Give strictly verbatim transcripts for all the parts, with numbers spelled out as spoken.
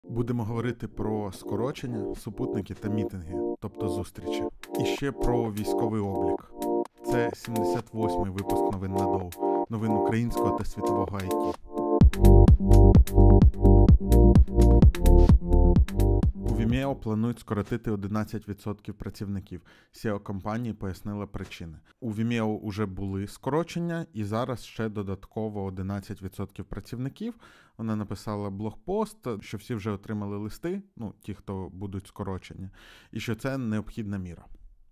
Будемо говорити про скорочення, супутники та мітинги, тобто зустрічі. І ще про військовий облік. Це сімдесят восьмий випуск новин на Доу. Новин українського та світового ай ті. У Vimeo планують скоротити одинадцять відсотків працівників. сі і о-компанії пояснила причини. У Vimeo уже були скорочення, і зараз ще додатково одинадцять відсотків працівників. Вона написала блогпост, що всі вже отримали листи, ну, ті, хто будуть скорочені, і що це необхідна міра.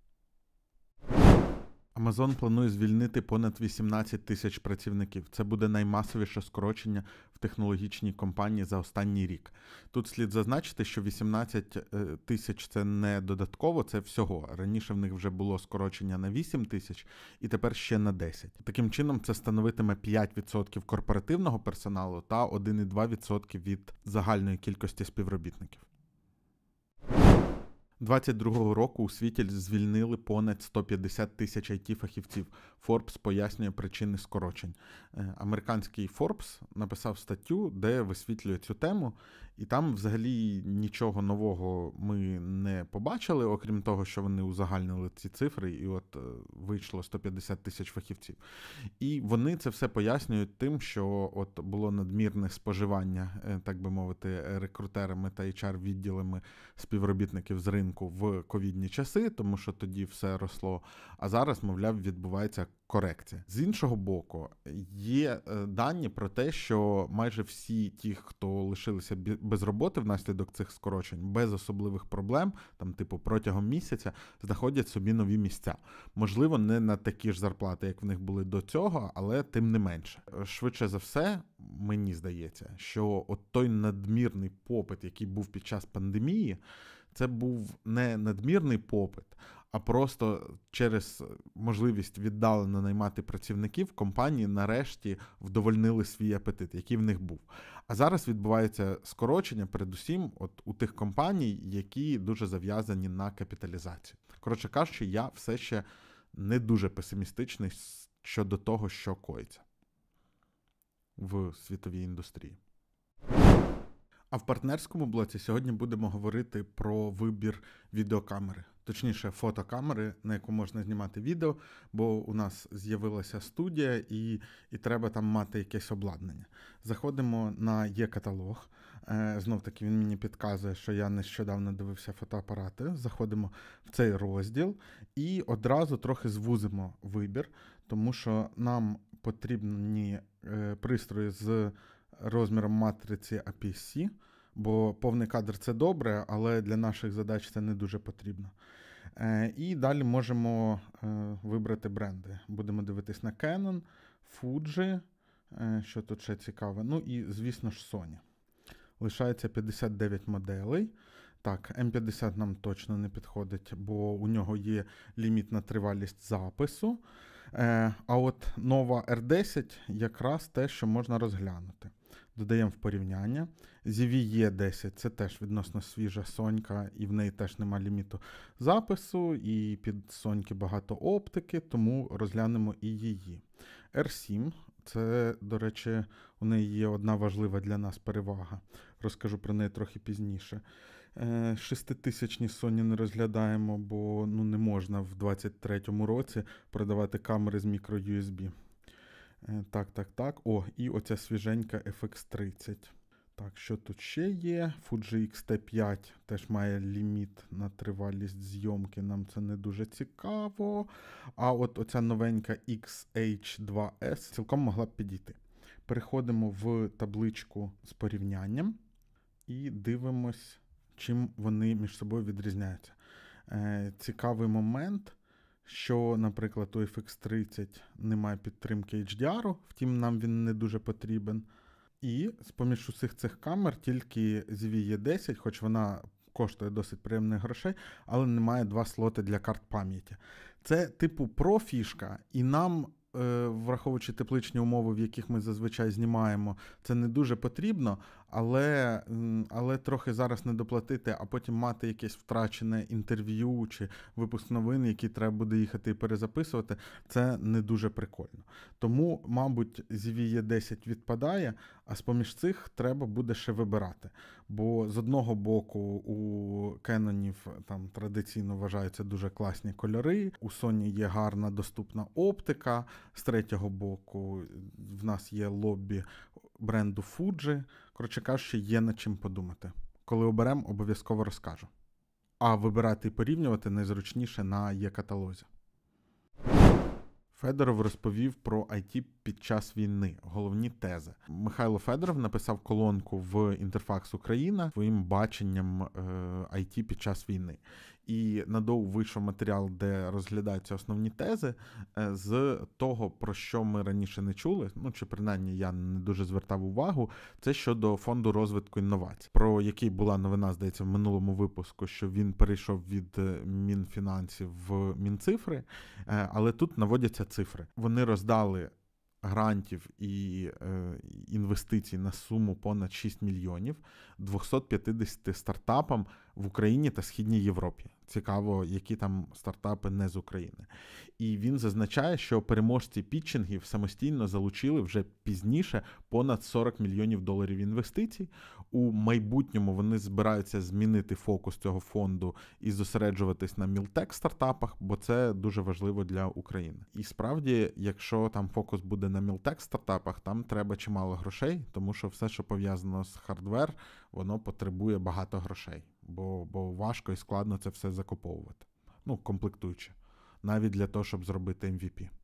Amazon планує звільнити понад вісімнадцять тисяч працівників. Це буде наймасовіше скорочення в технологічній компанії за останній рік. Тут слід зазначити, що вісімнадцять тисяч – це не додатково, це всього. Раніше в них вже було скорочення на вісім тисяч і тепер ще на десять. Таким чином, це становитиме п'ять відсотків корпоративного персоналу та один цілих два десятих відсотка від загальної кількості співробітників. двадцять другого року у світі звільнили понад сто п'ятдесят тисяч ай ті-фахівців. Forbes пояснює причини скорочень. Американський Forbes написав статтю, де висвітлює цю тему, і там взагалі нічого нового ми не побачили, окрім того, що вони узагальнили ці цифри, і от вийшло сто п'ятдесят тисяч фахівців. І вони це все пояснюють тим, що от було надмірне споживання, так би мовити, рекрутерами та ейч ар-відділами співробітників з ринку в ковідні часи, тому що тоді все росло, а зараз, мовляв, відбувається корекція. З іншого боку, є дані про те, що майже всі ті, хто лишилися без роботи внаслідок цих скорочень, без особливих проблем, там типу протягом місяця, знаходять собі нові місця. Можливо, не на такі ж зарплати, як в них були до цього, але тим не менше. Швидше за все, мені здається, що от той надмірний попит, який був під час пандемії, це був не надмірний попит, а просто через можливість віддалено наймати працівників компанії нарешті вдовольнили свій апетит, який в них був. А зараз відбувається скорочення, передусім, от у тих компаній, які дуже зав'язані на капіталізацію. Коротше кажучи, я все ще не дуже песимістичний щодо того, що коїться в світовій індустрії. А в партнерському блоці сьогодні будемо говорити про вибір відеокамери. Точніше, фотокамери, на яку можна знімати відео, бо у нас з'явилася студія і, і треба там мати якесь обладнання. Заходимо на є-каталог. Е, знов-таки він мені підказує, що я нещодавно дивився фотоапарати. Заходимо в цей розділ і одразу трохи звузимо вибір, тому що нам потрібні е, пристрої з розміром матриці ей пі ес-C, бо повний кадр – це добре, але для наших задач це не дуже потрібно. Е, і далі можемо е, вибрати бренди. Будемо дивитись на Canon, Fuji, е, що тут ще цікаве, ну і, звісно ж, Sony. Лишається п'ятдесят дев'ять моделей. Так, ем п'ятдесят нам точно не підходить, бо у нього є лімітна тривалість запису. Е, а от нова ар десять якраз те, що можна розглянути. Додаємо в порівняння. зі ві і десять – це теж відносно свіжа Сонька, і в неї теж нема ліміту запису, і під Соньки багато оптики, тому розглянемо і її. ар сім – це, до речі, у неї є одна важлива для нас перевага. Розкажу про неї трохи пізніше. Шеститисячні Sony не розглядаємо, бо ну, не можна в двадцять третьому році продавати камери з мікро-ю ес бі. Так, так, так. О, і оця свіженька еф ікс тридцять. Так, що тут ще є? Fuji ікс ті п'ять теж має ліміт на тривалість зйомки, нам це не дуже цікаво. А от оця новенька ікс ейч два ес цілком могла б підійти. Переходимо в табличку з порівнянням і дивимось, чим вони між собою відрізняються. Е, цікавий момент, що, наприклад, у еф ікс тридцять немає підтримки ейч ді ар, втім, нам він не дуже потрібен. І з-поміж усіх цих камер тільки зі ві і десять, хоч вона коштує досить приємних грошей, але немає два слоти для карт пам'яті. Це типу про-фішка, і нам, е, враховуючи тепличні умови, в яких ми зазвичай знімаємо, це не дуже потрібно, Але, але трохи зараз не доплатити, а потім мати якесь втрачене інтерв'ю чи випуск новин, які треба буде їхати і перезаписувати, це не дуже прикольно. Тому, мабуть, зі ві і десять відпадає, а з-поміж цих треба буде ще вибирати. Бо з одного боку у Canon там традиційно вважаються дуже класні кольори, у Sony є гарна доступна оптика, з третього боку в нас є лобі бренду Fuji. Коротше кажучи, є над чим подумати. Коли оберемо, обов'язково розкажу. А вибирати і порівнювати найзручніше на є-каталозі. Федоров розповів про ай ті під час війни. Головні тези. Михайло Федоров написав колонку в Інтерфакс Україна своїм баченням е, ай ті під час війни. І надовго вийшов матеріал, де розглядаються основні тези е, з того, про що ми раніше не чули, ну чи принаймні я не дуже звертав увагу, це щодо фонду розвитку інновацій, про який була новина, здається, в минулому випуску, що він перейшов від Мінфінансів в Мінцифри, е, але тут наводяться цифри. Вони роздали грантів і е, інвестицій на суму понад шість мільйонів двісті п'ятдесят стартапам в Україні та Східній Європі. Цікаво, які там стартапи не з України. І він зазначає, що переможці пітчингів самостійно залучили вже пізніше понад сорок мільйонів доларів інвестицій. У майбутньому вони збираються змінити фокус цього фонду і зосереджуватись на мілтек-стартапах, бо це дуже важливо для України. І справді, якщо там фокус буде на мілтек-стартапах, там треба чимало грошей, тому що все, що пов'язано з хардвер, воно потребує багато грошей, бо, бо важко і складно це все закуповувати. Ну, комплектуючи. Навіть для того, щоб зробити ем ві пі.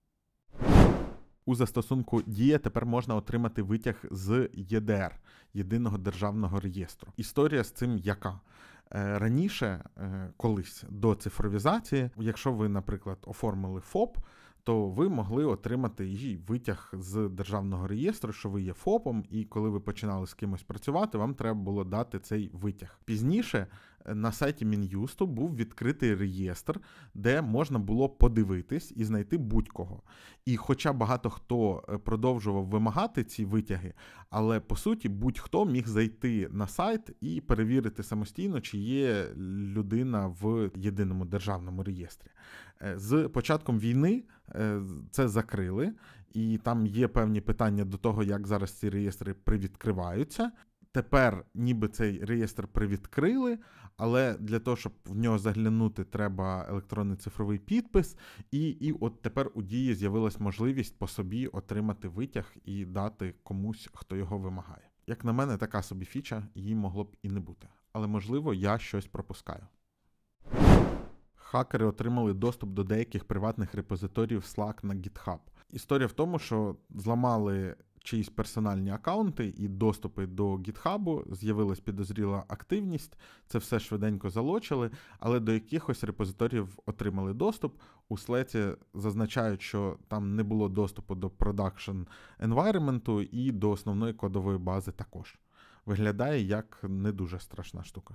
У застосунку Дія тепер можна отримати витяг з є де ер, Єдиного державного реєстру. Історія з цим яка? Раніше, колись до цифровізації, якщо ви, наприклад, оформили ФОП, то ви могли отримати і витяг з державного реєстру, що ви є ФОПом, і коли ви починали з кимось працювати, вам треба було дати цей витяг. Пізніше на сайті Мін'юсту був відкритий реєстр, де можна було подивитись і знайти будь-кого. І хоча багато хто продовжував вимагати ці витяги, але по суті будь-хто міг зайти на сайт і перевірити самостійно, чи є людина в єдиному державному реєстрі. З початком війни це закрили, і там є певні питання до того, як зараз ці реєстри привідкриваються. Тепер ніби цей реєстр привідкрили, але для того, щоб в нього заглянути, треба електронний цифровий підпис, і, і от тепер у Дії з'явилась можливість по собі отримати витяг і дати комусь, хто його вимагає. Як на мене, така собі фіча, її могло б і не бути. Але, можливо, я щось пропускаю. Хакери отримали доступ до деяких приватних репозиторіїв Slack на GitHub. Історія в тому, що зламали чиїсь персональні акаунти і доступи до GitHub, з'явилась підозріла активність, це все швиденько залочили, але до якихось репозиторіїв отримали доступ. У Slack зазначають, що там не було доступу до production environment і до основної кодової бази також. Виглядає як не дуже страшна штука.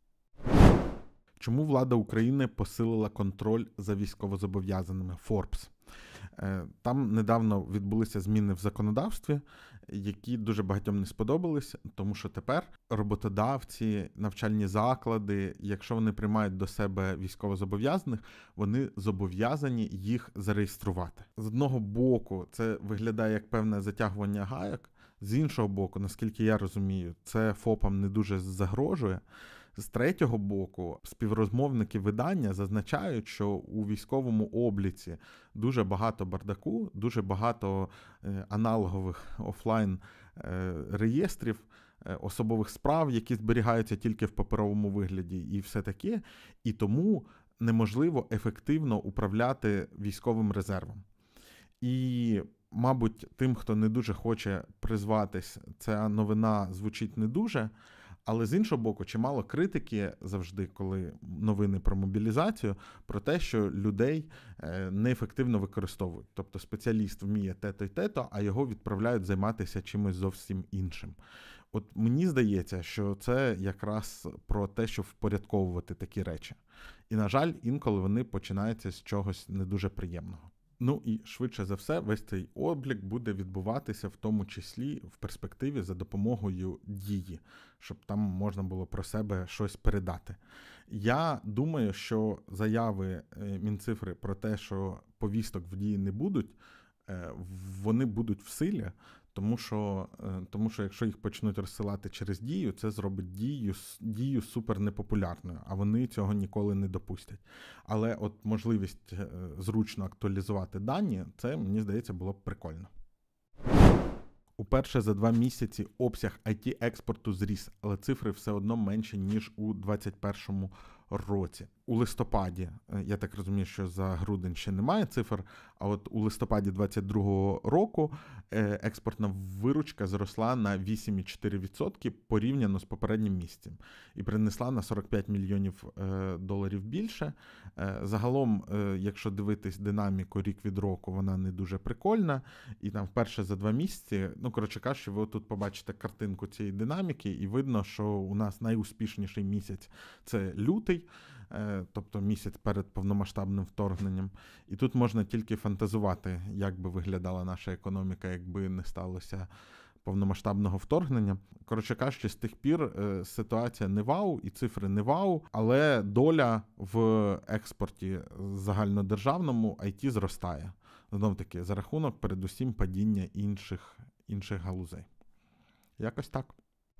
Чому влада України посилила контроль за військовозобов'язаними? Forbes. Там недавно відбулися зміни в законодавстві, які дуже багатьом не сподобались, тому що тепер роботодавці, навчальні заклади, якщо вони приймають до себе військовозобов'язаних, вони зобов'язані їх зареєструвати. З одного боку, це виглядає як певне затягування гайок, з іншого боку, наскільки я розумію, це ФОПам не дуже загрожує. З третього боку, співрозмовники видання зазначають, що у військовому обліці дуже багато бардаку, дуже багато аналогових офлайн реєстрів, особових справ, які зберігаються тільки в паперовому вигляді і все таке, і тому неможливо ефективно управляти військовим резервом. І, мабуть, тим, хто не дуже хоче призватись, ця новина звучить не дуже. Але з іншого боку, чимало критики завжди, коли новини про мобілізацію, про те, що людей неефективно використовують. Тобто спеціаліст вміє те-то й те-то, а його відправляють займатися чимось зовсім іншим. От мені здається, що це якраз про те, щоб впорядковувати такі речі. І, на жаль, інколи вони починаються з чогось не дуже приємного. Ну і швидше за все, весь цей облік буде відбуватися в тому числі в перспективі за допомогою Дії, щоб там можна було про себе щось передати. Я думаю, що заяви Мінцифри про те, що повісток в Дії не будуть, вони будуть в силі, тому що, тому що якщо їх почнуть розсилати через Дію, це зробить Дію, Дію супер непопулярною, а вони цього ніколи не допустять. Але от можливість зручно актуалізувати дані, це, мені здається, було б прикольно. Уперше за два місяці обсяг ай ті-експорту зріс, але цифри все одно менші, ніж у двадцять першому році. У листопаді, я так розумію, що за грудень ще немає цифр, а от у листопаді двадцять другого року експортна виручка зросла на вісім цілих чотири десятих відсотка порівняно з попереднім місяцем і принесла на сорок п'ять мільйонів доларів більше. Загалом, якщо дивитись динаміку рік від року, вона не дуже прикольна, і там вперше за два місяці, ну, коротше кажучи, ви тут побачите картинку цієї динаміки, і видно, що у нас найуспішніший місяць – це лютий, тобто місяць перед повномасштабним вторгненням. І тут можна тільки фантазувати, як би виглядала наша економіка, якби не сталося повномасштабного вторгнення. Коротше кажучи, з тих пір ситуація не вау, і цифри не вау, але доля в експорті загальнодержавному ай ті зростає. Знов-таки, за рахунок, передусім, падіння інших, інших галузей. Якось так.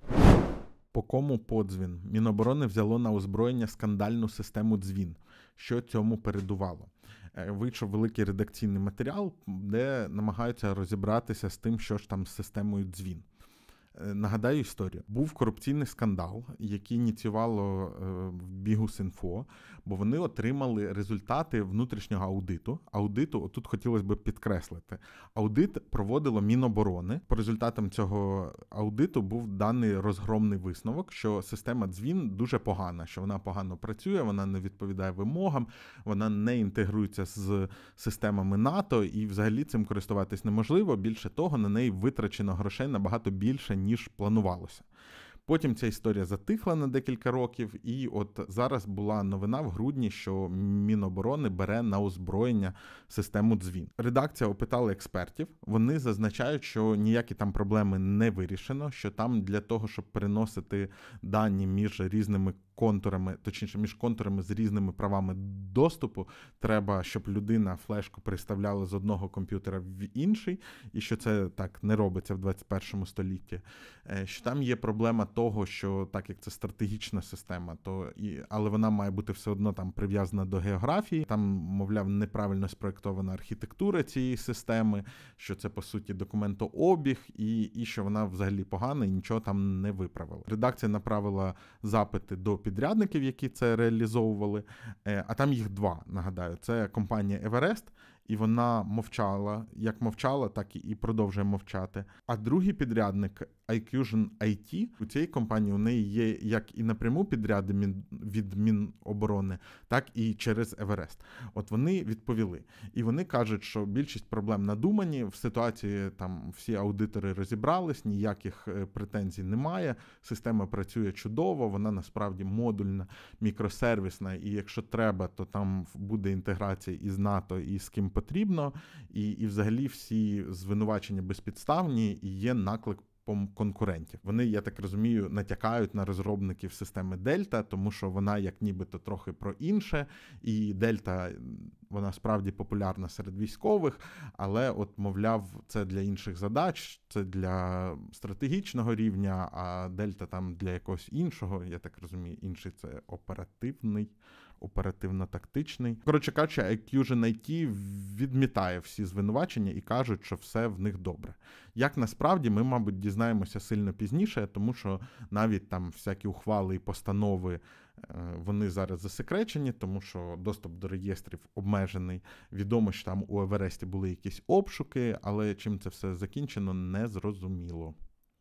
По кому подзвін? Міноборони взяло на озброєння скандальну систему дзвін. Що цьому передувало? Вийшов великий редакційний матеріал, де намагаються розібратися з тим, що ж там з системою дзвін. Нагадаю історію. Був корупційний скандал, який ініціювало в Бігус.Інфо, бо вони отримали результати внутрішнього аудиту. Аудиту, отут хотілося б підкреслити, аудит проводило Міноборони. По результатам цього аудиту був даний розгромний висновок, що система дзвін дуже погана, що вона погано працює, вона не відповідає вимогам, вона не інтегрується з системами НАТО і взагалі цим користуватись неможливо. Більше того, на неї витрачено грошей набагато більше, ніж планувалося. Потім ця історія затихла на декілька років, і от зараз була новина в грудні, що Міноборони бере на озброєння систему дзвін. Редакція опитала експертів, вони зазначають, що ніякі там проблеми не вирішено, що там для того, щоб переносити дані між різними контурами, точніше, між контурами з різними правами доступу, треба, щоб людина флешку переставляла з одного комп'ютера в інший, і що це так не робиться в двадцять першому столітті. Що там є проблема того, що так як це стратегічна система, то і, але вона має бути все одно там прив'язана до географії, там, мовляв, неправильно спроєктована архітектура цієї системи, що це, по суті, документообіг, і, і що вона взагалі погана і нічого там не виправила. Редакція направила запити до підрядників, які це реалізовували, а там їх два, нагадаю. Це компанія Everest, і вона мовчала, як мовчала, так і продовжує мовчати. А другий підрядник iQusion ай ті, у цієї компанії у неї є як і напряму підряди від Міноборони, так і через Everest. От вони відповіли. І вони кажуть, що більшість проблем надумані, в ситуації там всі аудитори розібрались, ніяких претензій немає, система працює чудово, вона насправді модульна, мікросервісна, і якщо треба, то там буде інтеграція із НАТО, і з ким потрібно, і, і взагалі всі звинувачення безпідставні, і є наклик конкурентів. Вони, я так розумію, натякають на розробників системи Дельта, тому що вона як нібито трохи про інше, і Дельта, вона справді популярна серед військових, але от, мовляв, це для інших задач, це для стратегічного рівня, а Дельта там для якогось іншого, я так розумію, інший це оперативний, оперативно-тактичний. Коротше кажучи, iQusion ай ті відмітає всі звинувачення і кажуть, що все в них добре. Як насправді, ми, мабуть, дізнаємося сильно пізніше, тому що навіть там всякі ухвали і постанови, вони зараз засекречені, тому що доступ до реєстрів обмежений. Відомо, що там у Евересті були якісь обшуки, але чим це все закінчено, не зрозуміло.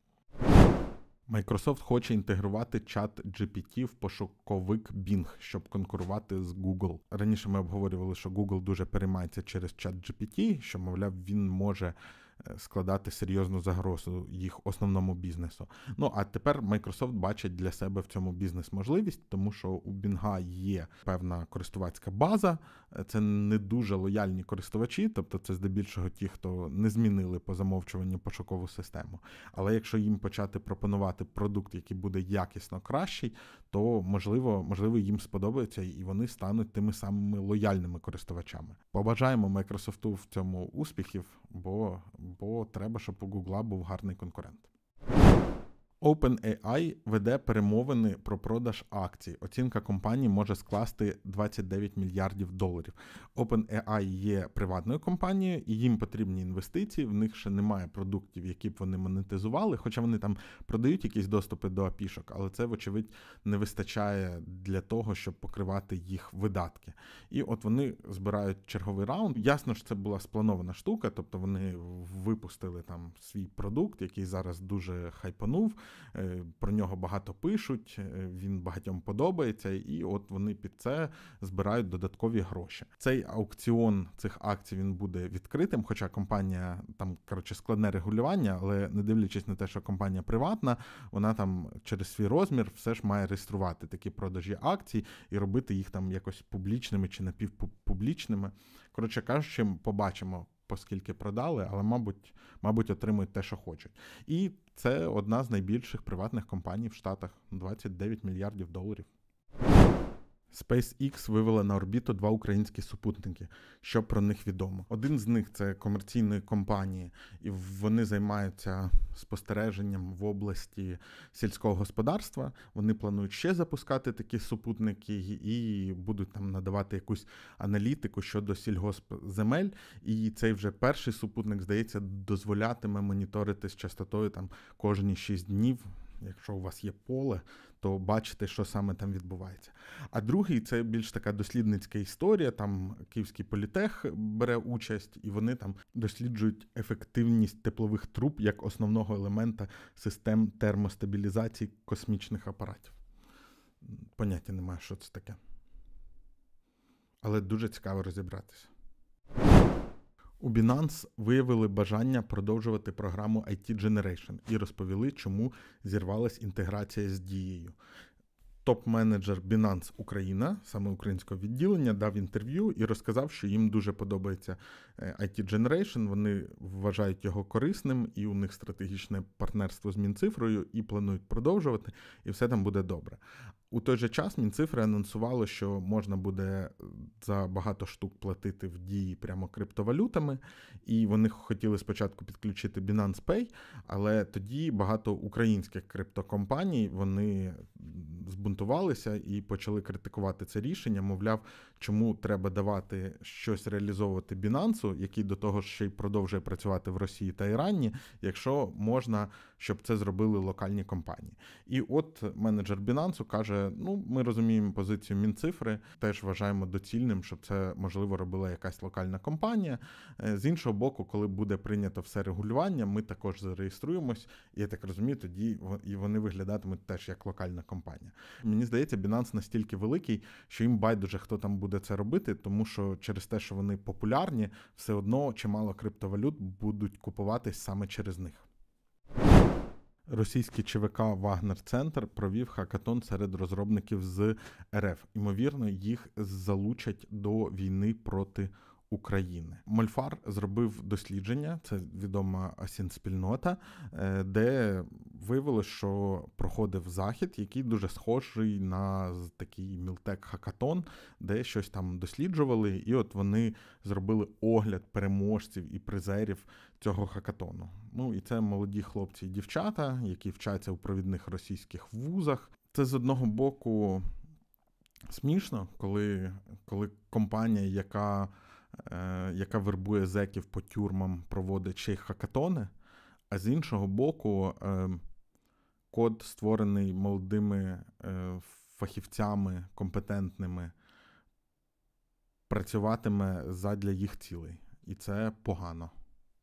Microsoft хоче інтегрувати чат джі пі ті в пошуковик Bing, щоб конкурувати з Google. Раніше ми обговорювали, що Google дуже переймається через чат джі пі ті, що, мовляв, він може складати серйозну загрозу їх основному бізнесу. Ну, а тепер Microsoft бачить для себе в цьому бізнес-можливість, тому що у Bing є певна користувацька база, це не дуже лояльні користувачі, тобто це здебільшого ті, хто не змінили по замовчуванню пошукову систему. Але якщо їм почати пропонувати продукт, який буде якісно кращий, то, можливо, можливо їм сподобається і вони стануть тими самими лояльними користувачами. Побажаємо Microsoft в цьому успіхів, бо, бо треба, щоб у Google був гарний конкурент. OpenAI веде перемовини про продаж акцій. Оцінка компанії може скласти двадцять дев'ять мільярдів доларів. OpenAI є приватною компанією, і їм потрібні інвестиції, в них ще немає продуктів, які б вони монетизували, хоча вони там продають якісь доступи до апішок, але це, вочевидь, не вистачає для того, щоб покривати їх видатки. І от вони збирають черговий раунд. Ясно, що це була спланована штука, тобто вони випустили там свій продукт, який зараз дуже хайпанув, про нього багато пишуть, він багатьом подобається, і от вони під це збирають додаткові гроші. Цей аукціон цих акцій, він буде відкритим, хоча компанія, там, коротше, складне регулювання, але не дивлячись на те, що компанія приватна, вона там через свій розмір все ж має реєструвати такі продажі акцій і робити їх там якось публічними чи напівпублічними. Коротше кажучи, побачимо, поскільки продали, але, мабуть, мабуть, отримують те, що хочуть. І це одна з найбільших приватних компаній в Штатах. двадцять дев'ять мільярдів доларів. SpaceX вивела на орбіту два українські супутники. Що про них відомо? Один з них – це комерційної компанії, і вони займаються спостереженням в області сільського господарства. Вони планують ще запускати такі супутники і будуть там надавати якусь аналітику щодо сільгоспземель. І цей вже перший супутник, здається, дозволятиме моніторити з частотою там кожні шість днів. Якщо у вас є поле, то бачите, що саме там відбувається. А другий – це більш така дослідницька історія, там Київський політех бере участь, і вони там досліджують ефективність теплових труб як основного елемента систем термостабілізації космічних апаратів. Поняття немає, що це таке. Але дуже цікаво розібратися. У Binance виявили бажання продовжувати програму ай ті Generation і розповіли, чому зірвалась інтеграція з Дією. Топ-менеджер Binance Україна, саме українського відділення, дав інтерв'ю і розказав, що їм дуже подобається ай ті Generation, вони вважають його корисним, і у них стратегічне партнерство з Мінцифрою, і планують продовжувати, і все там буде добре. У той же час Мінцифра анонсувало, що можна буде за багато штук платити в Дії прямо криптовалютами, і вони хотіли спочатку підключити Binance Pay, але тоді багато українських криптокомпаній, вони збунтувалися і почали критикувати це рішення, мовляв, чому треба давати щось реалізовувати Binance, який до того ж ще й продовжує працювати в Росії та Ірані, якщо можна, щоб це зробили локальні компанії. І от менеджер Binance каже, ну, ми розуміємо позицію Мінцифри, теж вважаємо доцільним, щоб це, можливо, робила якась локальна компанія. З іншого боку, коли буде прийнято все регулювання, ми також зареєструємось, і я так розумію, тоді і вони виглядатимуть теж як локальна компанія. Мені здається, Binance настільки великий, що їм байдуже, хто там буде це робити, тому що через те, що вони популярні, все одно чимало криптовалют будуть купуватись саме через них. Російський ЧВК «Вагнер-Центр» провів хакатон серед розробників з РФ. Ймовірно, їх залучать до війни проти України. Мольфар зробив дослідження, це відома осін-спільнота, де виявилось, що проходив захід, який дуже схожий на такий мілтек-хакатон, де щось там досліджували, і от вони зробили огляд переможців і призерів цього хакатону. Ну, і це молоді хлопці і дівчата, які вчаться у провідних російських вузах. Це з одного боку смішно, коли, коли компанія, яка яка вербує зеків по тюрмам, проводить ще й хакатони, а з іншого боку, код, створений молодими фахівцями, компетентними, працюватиме задля їх цілей. І це погано.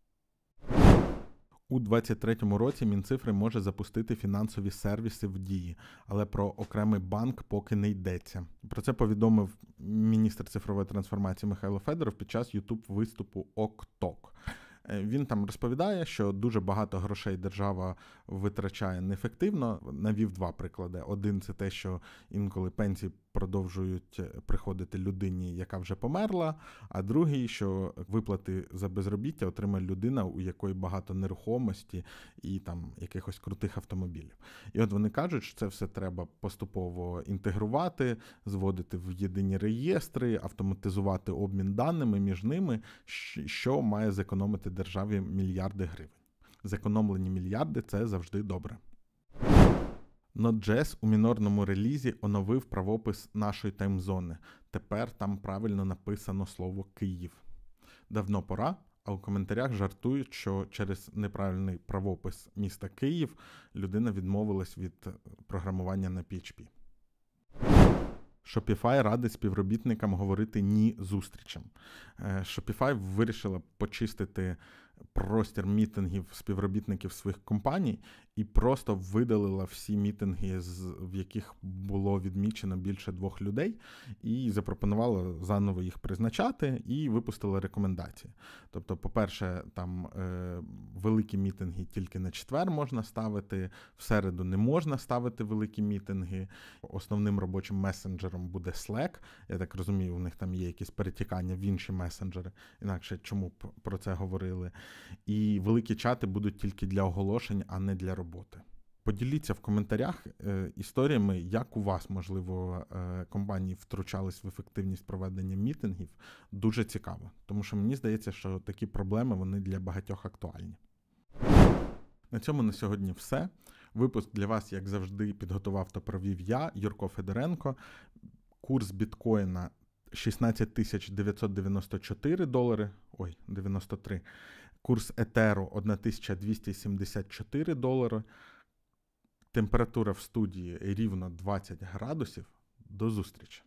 У двадцять третьому році Мінцифри може запустити фінансові сервіси в Дії, але про окремий банк поки не йдеться. Про це повідомив міністр цифрової трансформації Михайло Федоров під час ютуб-виступу «Ок-Ток». Він там розповідає, що дуже багато грошей держава витрачає неефективно. Навів два приклади. Один – це те, що інколи пенсії продовжують приходити людині, яка вже померла, а другий, що виплати за безробіття отримає людина, у якої багато нерухомості і там якихось крутих автомобілів. І от вони кажуть, що це все треба поступово інтегрувати, зводити в єдині реєстри, автоматизувати обмін даними між ними, що має зекономити державі мільярди гривень. Зекономлені мільярди – це завжди добре. Node.js у мінорному релізі оновив правопис нашої таймзони. Тепер там правильно написано слово «Київ». Давно пора, а у коментарях жартують, що через неправильний правопис міста Київ людина відмовилась від програмування на пі ейч пі. Shopify радить співробітникам говорити «ні» зустрічам. Shopify вирішила почистити простір мітингів співробітників своїх компаній і просто видалила всі мітинги, в яких було відмічено більше двох людей, і запропонувала заново їх призначати і випустила рекомендації. Тобто, по-перше, там е, великі мітинги тільки на четвер можна ставити, в середу не можна ставити великі мітинги. Основним робочим месенджером буде Slack. Я так розумію, у них там є якісь перетікання в інші месенджери, інакше чому б про це говорили. І великі чати будуть тільки для оголошень, а не для роботи. Поділіться в коментарях е, історіями, як у вас, можливо, е, компанії втручались в ефективність проведення мітингів. Дуже цікаво, тому що мені здається, що такі проблеми, вони для багатьох актуальні. На цьому на сьогодні все. Випуск для вас, як завжди, підготував та провів я, Юрко Федоренко. Курс біткоїна шістнадцять тисяч дев'ятсот дев'яносто чотири долари, ой, дев'яносто три. Курс етеру тисяча двісті сімдесят чотири долари. Температура в студії рівно двадцять градусів. До зустрічі!